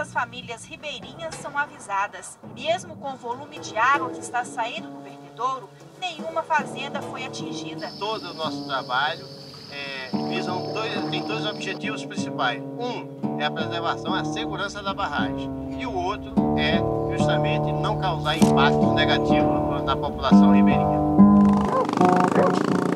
as famílias ribeirinhas são avisadas. Mesmo com o volume de água que está saindo do vertedouro, nenhuma fazenda foi atingida. Todo o nosso trabalho tem dois objetivos principais. Um é a preservação, a segurança da barragem. E o outro é justamente não causar impactos negativos na população ribeirinha.